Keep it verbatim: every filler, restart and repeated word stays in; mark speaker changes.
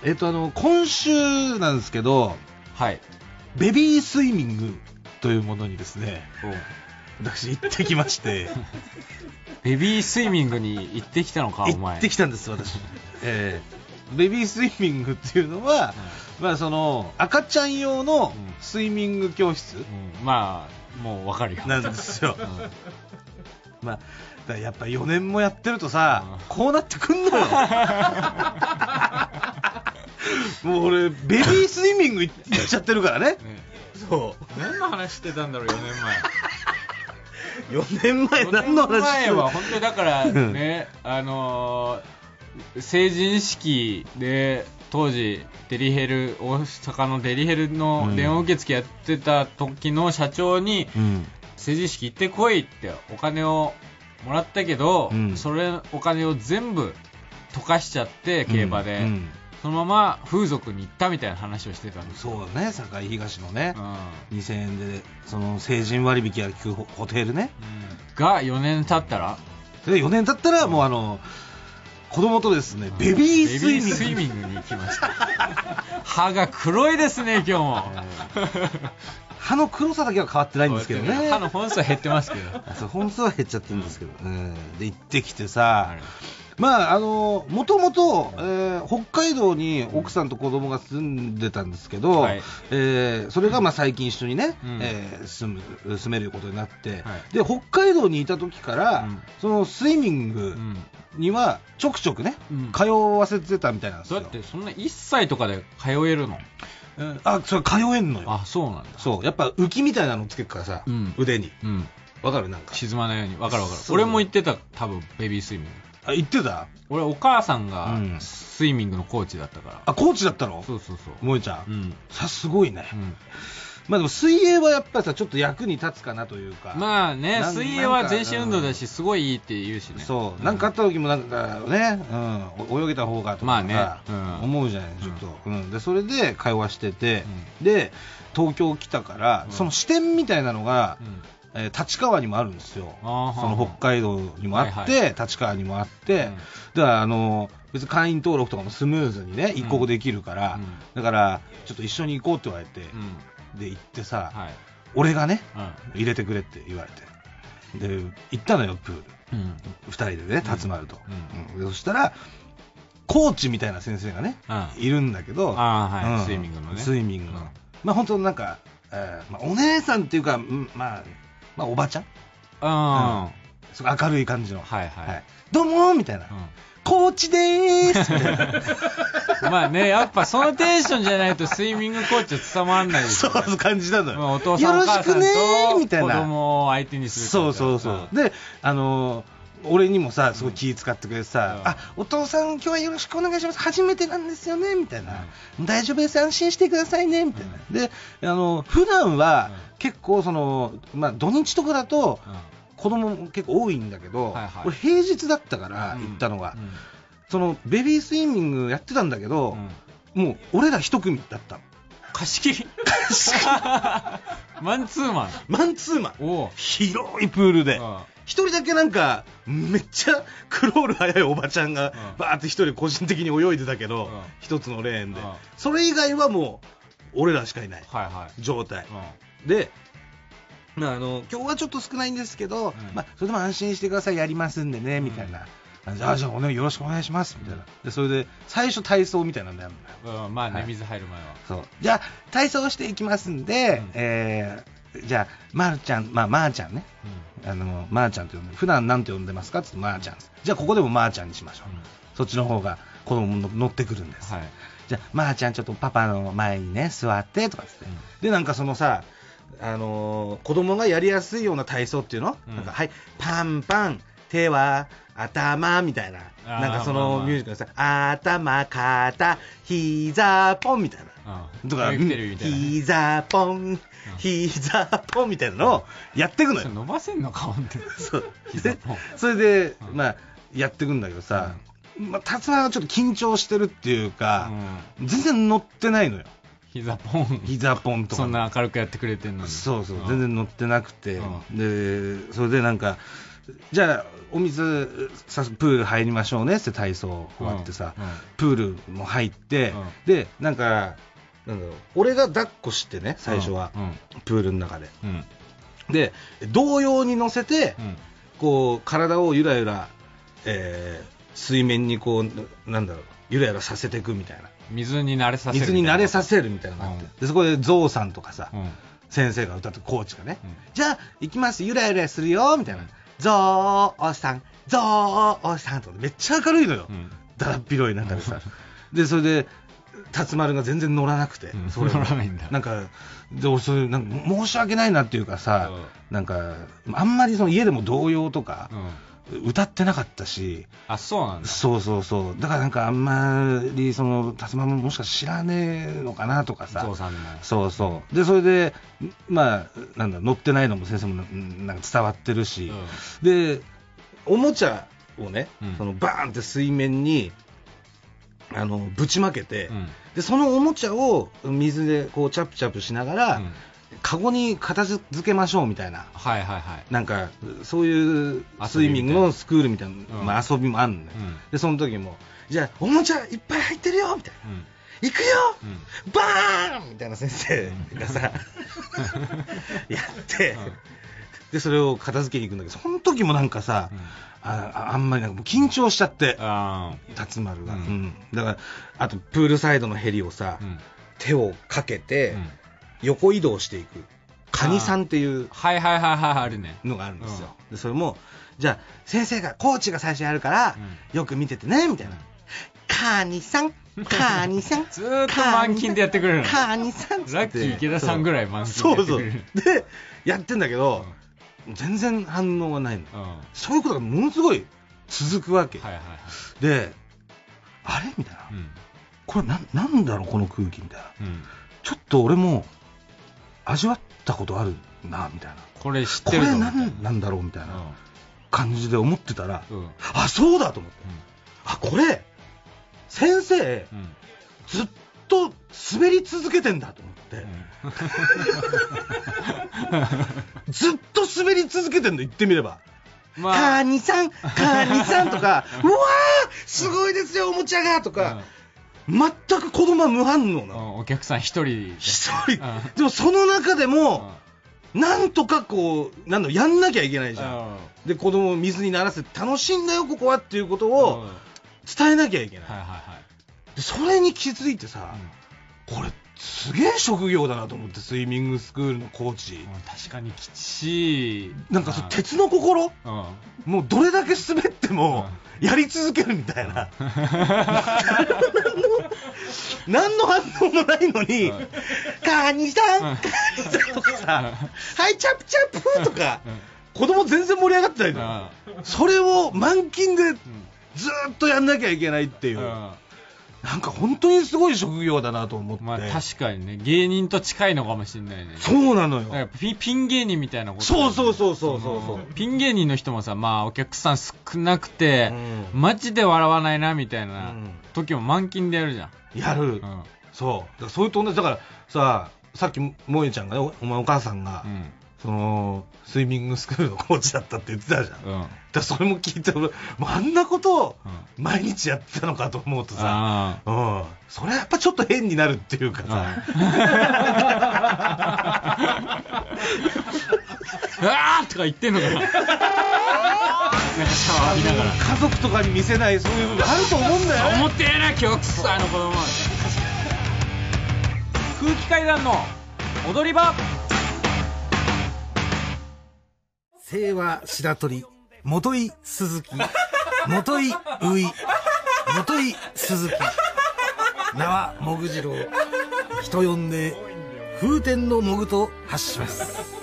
Speaker 1: えっとあの今週なんですけど、
Speaker 2: はい、
Speaker 1: ベビースイミングというものにですね、私行ってきまして
Speaker 2: ベビースイミングに行ってきたのか、お前。
Speaker 1: 行ってきたんです私、えー、ベビースイミングっていうのは、うん、まあその赤ちゃん用のスイミング教室、うん
Speaker 2: うん、まあもうわかるよ
Speaker 1: なんですよ、うん、まあだやっぱよねんもやってるとさ、うん、こうなってくんのよもう俺ベビースイミング行っちゃってるからね、ね、そう
Speaker 2: 何の話してたんだろうよねんまえ
Speaker 1: よねんまえ何の話してた
Speaker 2: よねんまえは本当にだからねあのー、成人式で当時デリヘル大阪のデリヘルの電話受付やってた時の社長に、うん、成人式行ってこいってお金をもらったけど、うん、それお金を全部溶かしちゃって競馬で、うんうん、そのまま風俗に行ったみたいな話をしてたんです。
Speaker 1: そうだね、堺東のね、うん、にせんえんでその成人割引が効くホテルね、
Speaker 2: うん、がよねん経ったら
Speaker 1: でよねん経ったらもうあの子供とですね、うん、ベビースイミング、
Speaker 2: ベビースイミングに行きました歯が黒いですね今日も、えー
Speaker 1: 歯の黒さだけは変わってないんですけどね。
Speaker 2: 歯の本数は減ってますけど
Speaker 1: そう本数は減っちゃってるんですけど、うん、で行ってきてさ、まああのもともと北海道に奥さんと子供が住んでたんですけど、はい、えー、それがまあ最近一緒にね、うん、えー、住む住めることになって、はい、で北海道にいた時から、うん、そのスイミングにはちょくちょくね、うん、通わせてたみたいなんですよ。
Speaker 2: だってそんないっさいとかで通えるの？
Speaker 1: うん、あ、それ通えんのよ。
Speaker 2: あ、そうなんだ。
Speaker 1: そうやっぱ浮きみたいなのつけるからさ、うん、腕に、うん、わかる？なんか
Speaker 2: 沈まないように。わかるわかる。俺も行ってた、多分ベビースイミング。
Speaker 1: あ、行ってた？
Speaker 2: 俺お母さんがスイミングのコーチだったから、うん、
Speaker 1: あ、コーチだったの？
Speaker 2: そうそうそう。
Speaker 1: 萌ちゃん、うん、さすごいね、うん、まあでも水泳はやっぱりさちょっと役に立つかなというか、
Speaker 2: まあね、水泳は全身運動だしすごいいいって言うしね。
Speaker 1: そう、うん、なんかあった時もなんかね、うん、泳げた方がとか、まあね、うん、思うじゃないちょっと、うんうん、でそれで会話してて、うん、で東京来たから、うん、その支店みたいなのが、うん、えー、立川にもあるんですよ。その北海道にもあって、はいはい、立川にもあって、うん、だからあの別に会員登録とかもスムーズにね移行できるから、うん、だからちょっと一緒に行こうって言われて、うん、で行ってさ、はい、俺がね、うん、入れてくれって言われて、で行ったのよプール、うん、ふたりでね辰丸と、うんうん、でそしたらコーチみたいな先生がね、うん、いるんだけど、
Speaker 2: あ、はい、うん、スイミングのね、
Speaker 1: スイミングの、うん、まあ本当なんか、えーまあ、お姉さんっていうか、まあ、まあおばちゃん、うん、すごい明るい感じの、はいはいはい、どうもみたいな、うん、コーチでーすみたい
Speaker 2: なまあね、やっぱそのテンションじゃないとスイミングコーチは伝わらないですよね。
Speaker 1: そういう感じなのよ、
Speaker 2: まあ、お父さんお母さんと子供を相手にする、
Speaker 1: そうそうそう、うん、であのー俺にもさすごい気使ってくれてさ、うん、あ、お父さん今日はよろしくお願いします、初めてなんですよねみたいな、うん、大丈夫です、安心してくださいねみたいな、うん、であの普段は結構その、まあ、土日とかだと子供も結構多いんだけど、はいはい、俺平日だったから行ったのが、うん、そのベビースイミングやってたんだけど、うん、もう俺ら一組だったの。
Speaker 2: 貸し切り
Speaker 1: 貸し切
Speaker 2: りマンツーマン
Speaker 1: マンツーマンお広いプールで一人だけなんかめっちゃクロール速いおばちゃんがバーって一人個人的に泳いでたけど、一つのレーンでそれ以外はもう俺らしかいない状態で、まあ、あの今日はちょっと少ないんですけど、うん、まあ、それでも安心してください、やりますんでねみたいな、うん、じゃあじゃあお願いよろしくお願いしますみたいな、でそれで最初体操みたいなんだよ、
Speaker 2: うん、まあね、はい、水入る前は
Speaker 1: そう、じゃあ体操していきますんで、うん、えー、じゃあまーちゃん、まあまーちゃんね、うん、あのまーちゃんって呼んで普段なんて呼んでますかって言ってまーちゃん、じゃあここでもまーちゃんにしましょう、うん、そっちの方が子供も乗ってくるんです、はい、じゃあまーちゃんちょっとパパの前にね座ってとかって、うん、でなんかそのさ、あのー、子供がやりやすいような体操っていうの、うん、なんかはいパンパン手は頭みたいな、なんかそのミュージックのさ、まあまあ、頭肩膝ポンみたいなとか、膝ポン膝ポンみたいなのをやっていくのよ。
Speaker 2: 伸ばせんのか本当に。
Speaker 1: そうでそれで、うん、まあやっていくんだけどさ、うん、まあ、達也はちょっと緊張してるっていうか、うん、全然乗ってないのよ。
Speaker 2: 膝ポン
Speaker 1: 膝ポンとか
Speaker 2: そんな明るくやってくれてんのに、
Speaker 1: そうそう、うん、全然乗ってなくて、うん、でそれでなんかじゃあお水さプール入りましょうねって体操終わってさ、うんうん、プールも入って、うん、でなんかなんだろう俺が抱っこしてね最初は、うんうん、プールの中で、うん、で同様に乗せて、うん、こう体をゆらゆら、えー、水面にこうなんだろうゆらゆらさせていくみたいな
Speaker 2: 水に慣れさせる
Speaker 1: 水に慣れさせるみたいなのがあって、うん、でそこでゾウさんとかさ、うん、先生が歌ってコーチがね、うん、じゃあ行きますゆらゆらするよみたいな、うん、ゾウさんゾウさんとめっちゃ明るいのよ、うん、だらっ広い中でさでそれで辰丸が全然乗らなくて、うん、それ乗らないんだなんかでそれなんか申し訳ないなっていうかさ、うん、なんかあんまりその家でも童謡とか、うん、歌ってなかったし
Speaker 2: あそうなんだ
Speaker 1: そうそうそうだからなんかあんまりその辰丸ももしか知らねえのかなとかさ
Speaker 2: そうさん
Speaker 1: そうそうでそれでまあなんだ乗ってないのも先生もなんか伝わってるし、うん、でおもちゃをね、うん、そのバーンって水面にあのぶちまけて、うん、でそのおもちゃを水でこうチャプチャプしながら、うん、カゴに片付けましょうみたいな、
Speaker 2: はいはいはい、
Speaker 1: なんかそういうスイミングのスクールみたいな、うんまあ、遊びもあるのね、うん、でその時もじゃあおもちゃいっぱい入ってるよみたいな、うん、行くよ、うん、バーンみたいな先生がさ、うん、やって、うん、でそれを片付けに行くんだけどその時もなんかさ、うんあ, あんまりなんかもう緊張しちゃって辰丸が、うんうん、だからあとプールサイドのヘリをさ、うん、手をかけて横移動していくカニさんっていう
Speaker 2: はいはいはいはいあるね
Speaker 1: のがあるんですよ、うん、でそれもじゃあ先生がコーチが最初やるから、うん、よく見ててねみたいな、うん、カニさんカニさん
Speaker 2: ずーっと満勤でやってくれるの
Speaker 1: カニさん
Speaker 2: ラッキー池田さんぐらい満勤でやってくれる
Speaker 1: そうそうでやってんだけど、うん全然反応がないの、うん、そういうことがものすごい続くわけ、はいはいはい、であれみたいな、うん、これ な, なんだろうこの空気みたいな、うん、ちょっと俺も味わったことあるなみたいな
Speaker 2: これ知ってる
Speaker 1: これ 何, なんだろうみたいな感じで思ってたら、うん、あそうだと思って、うん、あこれ先生、うん、ずっと滑り続けてんだと思って、うん、ずっと滑り続けてんの言ってみれば、まあ、カーニさんカーニさんとかうわーすごいですよおもちゃがとか、うん、全く子供は無反応なの、
Speaker 2: うん、お客さん一人
Speaker 1: 一人、うん、でもその中でも、うん、なんとかこうなんだやんなきゃいけないじゃん、うん、で子供を水に慣らせて楽しいんだよここはっていうことを伝えなきゃいけない、はいはいはい、でそれに気づいてさ、うん、これすげえ職業だなと思ってスイミングスクールのコーチ、うん、
Speaker 2: 確かにきちい
Speaker 1: なんかそ鉄の心、うん、もうどれだけ滑ってもやり続けるみたいな、うん、何の反応もないのに、うん、カニさん、うん、カニさんとかさ、うん、はいチャプチャプとか、うん、子供全然盛り上がってないの、うん、それを満勤でずっとやんなきゃいけないっていう、うんなんか本当にすごい職業だなと思って、
Speaker 2: まあ、確かにね芸人と近いのかもしれないね
Speaker 1: そうなのよ
Speaker 2: なんか ピ, ピン芸人みたいなこと、
Speaker 1: そうそうそうそうそうそう
Speaker 2: ピン芸人の人もさまあお客さん少なくて、うん、マジで笑わないなみたいな時も満勤でやるじゃん
Speaker 1: やる、うん、そうだからそういうと同じだからささっき萌えちゃんがね お, お前お母さんが、うんそのスイミングスクールのコーチだったって言ってたじゃん、うん、だからそれも聞いてもうあんなことを毎日やってたのかと思うとさ、うん、それはやっぱちょっと変になるっていうかさ、うん、
Speaker 2: うわーとか言ってんのかななんかシャワー浴びながら
Speaker 1: 家族とかに見せないそういう部分あると思うんだよ、ね、
Speaker 2: 思ってえな今日くそあの子供空気階段の踊り場
Speaker 1: 清和白鳥元井鈴木元井うい元井鈴木名はもぐじろう人呼んで風天のもぐと発します